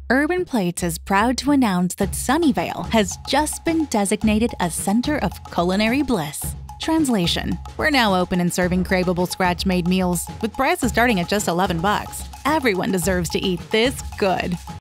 Urban Plates is proud to announce that Sunnyvale has just been designated a center of culinary bliss. Translation: we're now open and serving craveable scratch-made meals with prices starting at just $11. Everyone deserves to eat this good.